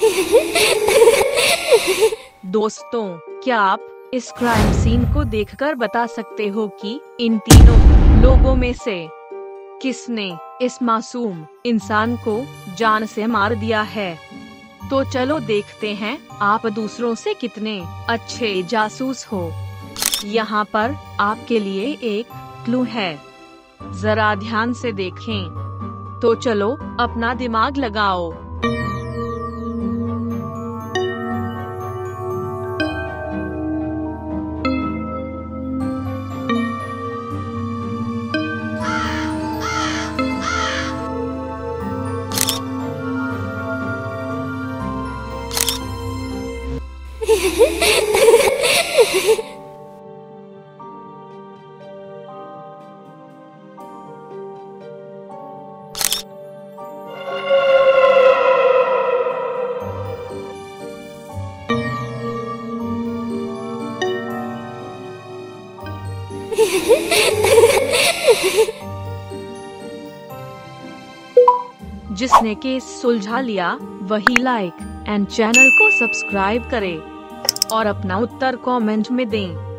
दोस्तों, क्या आप इस क्राइम सीन को देखकर बता सकते हो कि इन तीनों लोगों में से किसने इस मासूम इंसान को जान से मार दिया है? तो चलो देखते हैं आप दूसरों से कितने अच्छे जासूस हो। यहाँ पर आपके लिए एक क्लू है, जरा ध्यान से देखें। तो चलो अपना दिमाग लगाओ। जिसने केस सुलझा लिया वही लाइक एंड चैनल को सब्सक्राइब करे और अपना उत्तर कमेंट में दें।